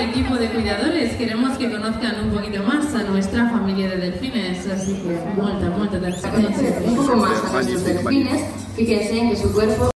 equipo de cuidadores. Queremos que conozcan un poquito más a nuestra familia de delfines, así que molta un poco más a nuestros delfines. Fíjense en que su cuerpo